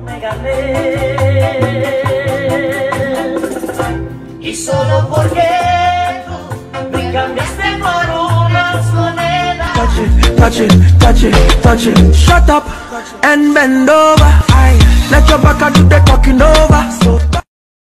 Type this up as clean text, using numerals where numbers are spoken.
me gané. Y solo porque tú me cambiaste por unas monedas. Touch it, touch it, touch it, touch it. Shut up and bend over. Let your back do the talking over. So